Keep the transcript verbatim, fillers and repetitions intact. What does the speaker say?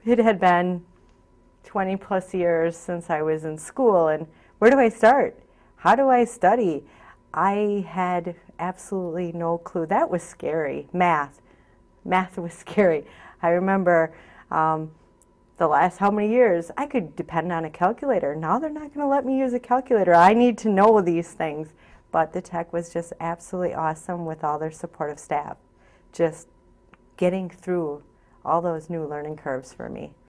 it had been twenty plus years since I was in school, and where do I start? How do I study? I had absolutely no clue. That was scary. Math. Math was scary. I remember um, the last how many years I could depend on a calculator. Now they're not going to let me use a calculator. I need to know these things. But the tech was just absolutely awesome with all their supportive staff. Just getting through all those new learning curves for me.